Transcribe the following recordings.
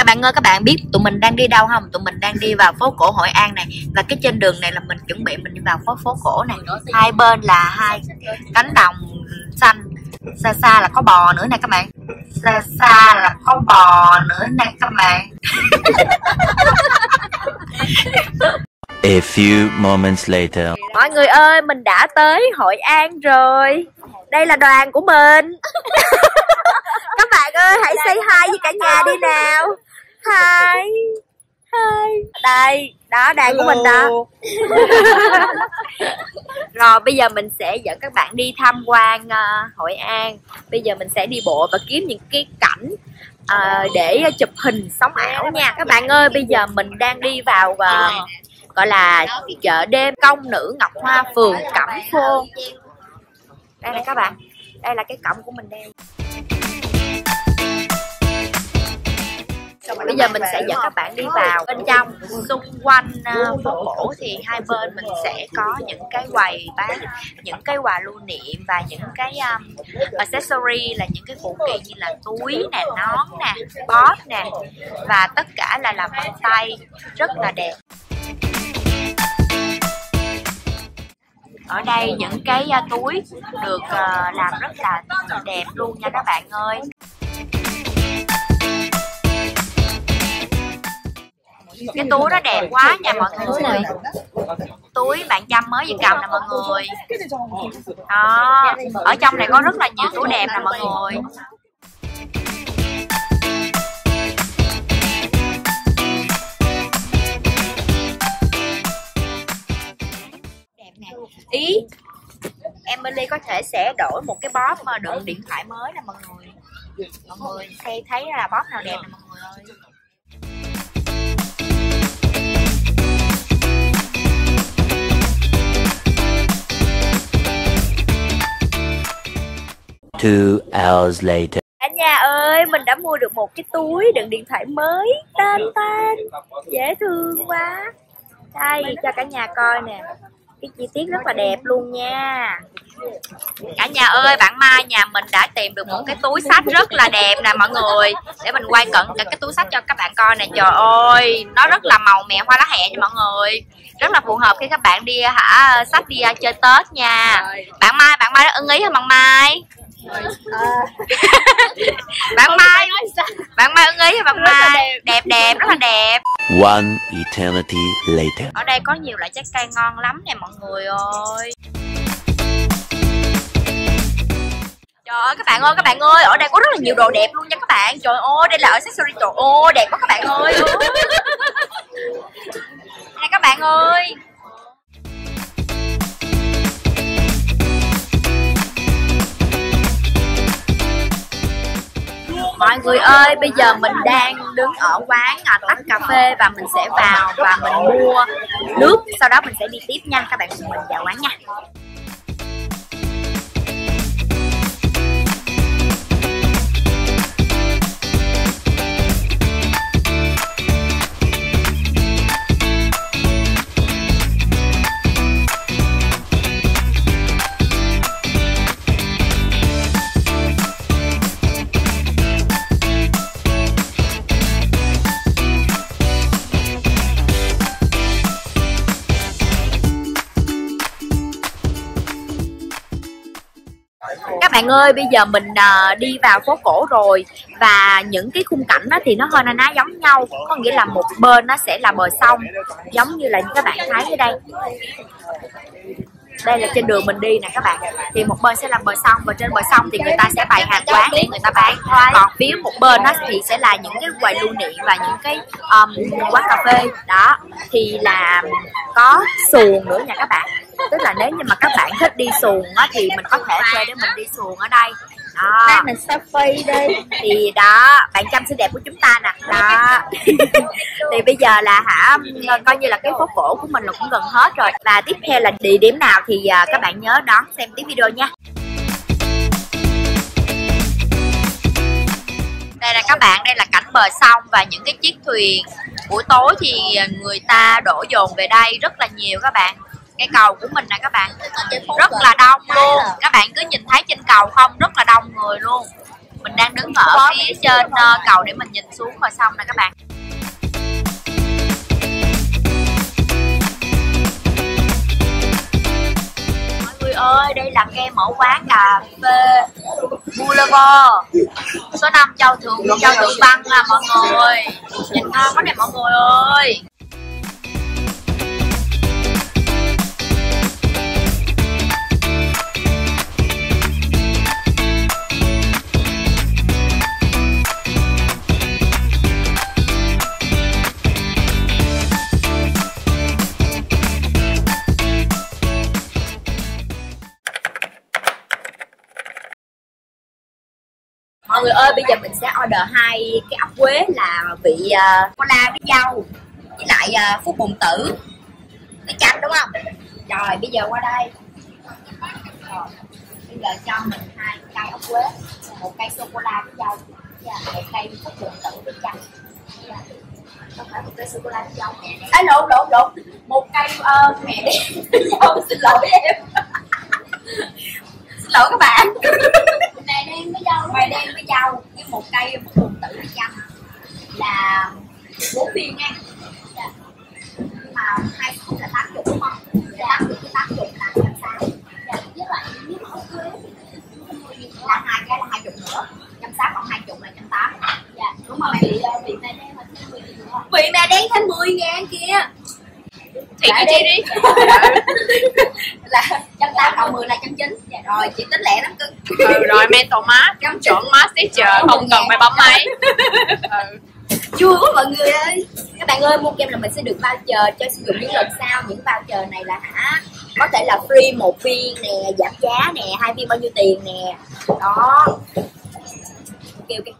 bạn ơi, các bạn biết tụi mình đang đi đâu không? Tụi mình đang đi vào phố cổ Hội An này. Và cái trên đường này là mình chuẩn bị mình đi vào phố cổ này. Hai bên là hai cánh đồng xanh. Xa xa là có bò nữa nè các bạn. Xa xa là có bò nữa nè các bạn. A few moments later. Mọi người ơi, mình đã tới Hội An rồi. Đây là đoàn của mình. Các bạn ơi, hãy say hi với cả nhà đi nào. Hi. Hi. Đây, đó đoàn của mình đó. Rồi bây giờ mình sẽ dẫn các bạn đi tham quan Hội An. Bây giờ mình sẽ đi bộ và kiếm những cái cảnh để chụp hình sống ảo nha. Các bạn ơi, bây giờ mình đang đi vào gọi là chợ đêm Công Nữ Ngọc Hoa, phường Cẩm Phô. Đây nè các bạn, đây là cái cổng của mình đây. Bây giờ mình sẽ dẫn các bạn đi vào bên trong. Xung quanh phố cổ thì hai bên mình sẽ có những cái quầy bán những cái quà lưu niệm và những cái accessory là những cái phụ kiện như là túi nè, nón nè, bóp nè, và tất cả là làm bằng tay, rất là đẹp. Ở đây những cái túi được làm rất là đẹp luôn nha các bạn ơi. Cái túi nó đẹp quá nha mọi người. Túi bạn Trâm mới vừa cầm nè mọi người. Đó, ở trong này có rất là nhiều túi đẹp nè mọi người. Đẹp nè. Ý Emily có thể sẽ đổi một cái bóp mà đựng điện thoại mới nè mọi người. Mọi người thấy là bóp nào đẹp nè mọi người ơi. Two hours later. Cả nhà ơi, mình đã mua được một cái túi đựng điện thoại mới. Tên dễ thương quá. Đây cho cả nhà coi nè. Cái chi tiết rất là đẹp luôn nha. Cả nhà ơi, bạn Mai nhà mình đã tìm được một cái túi xách rất là đẹp nè mọi người. Để mình quay cận cả cái túi xách cho các bạn coi nè. Trời ơi, nó rất là màu mè hoa lá hẹ nha mọi người. Rất là phù hợp khi các bạn đi xách đi chơi Tết nha. Bạn Mai ưng ý hả bạn Mai? bạn Mai ưng ý hả bạn Mai? Đẹp rất là đẹp. One eternity later. Ở đây có nhiều loại trái cây ngon lắm nè mọi người ơi. Trời ơi các bạn ơi, ở đây có rất là nhiều đồ đẹp luôn nha các bạn. Trời ơi, đây là accessory, trời ơi đẹp quá các bạn ơi. Nè các bạn ơi. Mọi người ơi, bây giờ mình đang đứng ở quán Tách Cà Phê và mình sẽ vào và mình mua nước, sau đó mình sẽ đi tiếp nha. Các bạn cùng mình vào quán nha. Các bạn ơi, bây giờ mình đi vào phố cổ rồi. Và những cái khung cảnh đó thì nó hơi na ná giống nhau. Có nghĩa là một bên nó sẽ là bờ sông, giống như là các bạn thấy ở đây. Đây là trên đường mình đi nè các bạn. Thì một bên sẽ là bờ sông, và trên bờ sông thì người ta sẽ bày hàng quán để người ta bán. Còn phía một bên đó thì sẽ là những cái quầy lưu niệm và những cái quán cà phê. Đó, thì là có xuồng nữa nha các bạn. Tức là nếu như mà các bạn thích đi xuồng á thì mình có thể thuê để mình đi xuồng ở đây. Đó. Đây mình selfie đây. Thì đó, bạn Trâm xinh đẹp của chúng ta nè. Đó. Thì bây giờ là coi như là cái phố cổ của mình là cũng gần hết rồi. Và tiếp theo là địa điểm nào thì các bạn nhớ đón xem tiếp video nha. Đây là các bạn, đây là cảnh bờ sông và những cái chiếc thuyền. Buổi tối thì người ta đổ dồn về đây rất là nhiều các bạn. Cái cầu của mình nè các bạn, rất là đông luôn. Các bạn cứ nhìn thấy trên cầu không, rất là đông người luôn. Mình đang đứng ở phía trên cầu để mình nhìn xuống ngoài sông nè các bạn. Mọi người ơi, đây là kem ở quán cà phê Boulevard số 5 Châu Thượng Văn à mọi người. Nhìn ngon quá nè mọi người ơi. Mọi người ơi, bây giờ mình sẽ order 2 cái ốc quế là vị cola với dâu với lại phúc bồn tử với chanh đúng không? Rồi bây giờ qua đây. Rồi, bây giờ cho mình 2 cây ốc quế, 1 cây sô cô la với dâu và 1 cây phúc bồn tử với chanh. Không phải 1 cây sô cô la với dâu. Lộn 1 cây mẹ đen với dâu, xin lỗi em. Xin lỗi các bạn. Mè đen với dâu với 1 cây phúc bồn tử với chanh là 4 viên nha. Nhưng mà 2 suất là 80 đúng không? 80 với 80 là 160. Với lại nếu mà ốc quế là 2 cái là 20 nữa, 160 còn 20 là 180. Dạ. Đúng rồi. Vị mè đen là thêm 10 nữa. Vị mè đen thêm 10.000 kia. Thì chị đi. Là 180 cộng 10 là 190. Rồi chị tính lẹ lắm cưng. Rồi mental math, chấm chuẩn math teacher, không cần phải bấm máy. Chưa quá mọi người ơi. Các bạn ơi, mua kem là mình sẽ được voucher cho sử dụng những lần sau. Những voucher này là có thể là free 1 viên nè, giảm giá nè, 2 viên bao nhiêu tiền nè. Đó. Ok.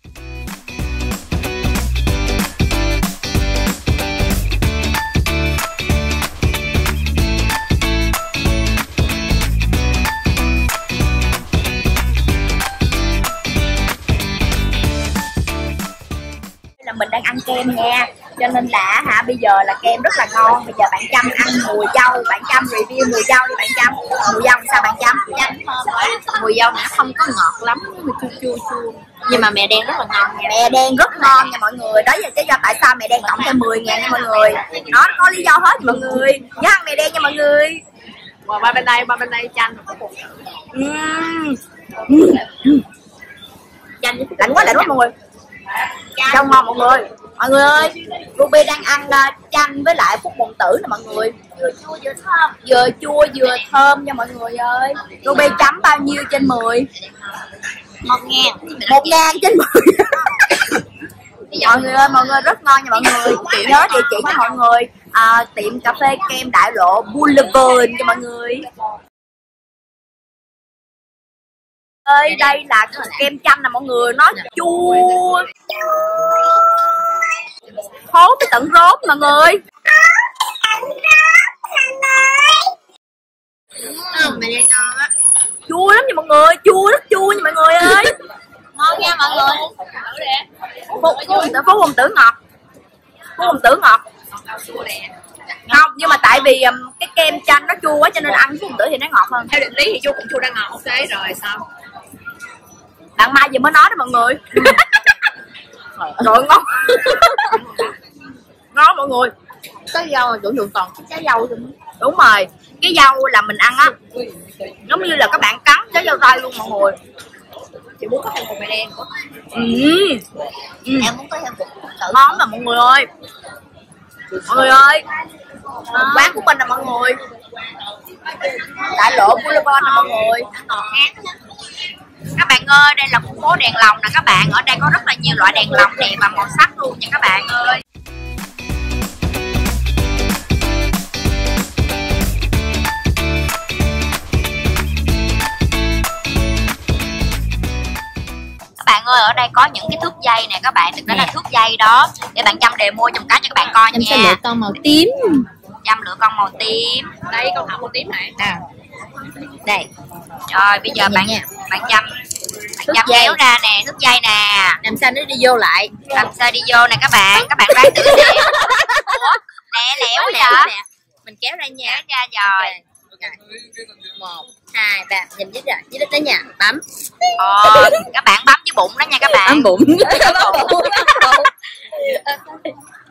Mình đang ăn kem nha, cho nên là bây giờ là kem rất là ngon. Bây giờ bạn Trâm ăn mùi dâu, bạn Trâm review mùi dâu đi bạn Trâm. Mùi dâu sao bạn Trâm? Mùi dâu nó không có ngọt lắm, chua. Nhưng mà mè đen rất là ngon nha. Mè đen rất ngon nha mọi người. Đó là lý do tại sao mè đen cộng thêm 10.000 nha mọi người. Nó có lý do hết mọi người. Nhớ ăn mè đen nha mọi người. Và ba bên đây chanh. Chanh lạnh quá mọi người. Trong ngon mọi người. Mọi người ơi, Ruby đang ăn chanh với lại phúc bồn tử nè mọi người. Vừa chua vừa thơm. Vừa chua vừa thơm nha mọi người ơi. Ruby chấm bao nhiêu trên 10? 1.000. 1.000 trên 10. Mọi người ơi, mọi người rất ngon nha mọi người. Chị nhớ địa chỉ cho mọi người. Tiệm cà phê kem Đại Lộ Boulevard cho mọi người. Ơi, đây là kem chanh nè mọi người, nó chua thốt tới tận rốt mọi người. Mè đen ngon á. Chua lắm nha mọi người, rất chua nha mọi người ơi. Ngon nha mọi người. Phúc bồn tử ngọt. Không, nhưng mà tại vì cái kem chanh nó chua quá cho nên ăn phúc bồn tử thì nó ngọt hơn. Theo định lý thì chua cũng chua đang ngọt, ok rồi xong. Bạn Mai vừa mới nói đó mọi người. Rồi ngon. Ngon mọi người. Cái dâu là chuẩn được toàn trái dâu thôi. Đúng rồi, cái dâu là mình ăn á giống như là các bạn cắn trái dâu tây luôn mọi người. Chị muốn có thêm cục mè đen nữa. Em muốn có thêm cục ngon mà mọi người ơi. Mọi người ơi, quán của mình nè mọi người, Đại Lộ Boulevard nè mọi người. Các bạn ơi, đây là khu phố đèn lồng nè các bạn. Ở đây có rất là nhiều loại đèn lồng đẹp và màu sắc luôn nha các bạn ơi. Các bạn ơi, ở đây có những cái thước dây nè các bạn. Thực ra là thước dây đó. Để bạn Trâm demo trong cái cho các bạn coi nha. Em sẽ lựa con màu tím. Trâm lựa con màu tím. Đây con hỏng màu tím này. Đây. Rồi bây giờ bạn Trâm kéo ra nè, thước dây nè. Làm sao nó đi vô lại? Làm sao đi vô nè các bạn đoán thử đi. Ủa, lẹ quá vậy? Mình kéo ra nha. Kéo ra rồi. 1, 2, 3, nhìn dưới đít đó nha, bấm. Các bạn bấm cái bụng đó nha các bạn. Ấm bụng.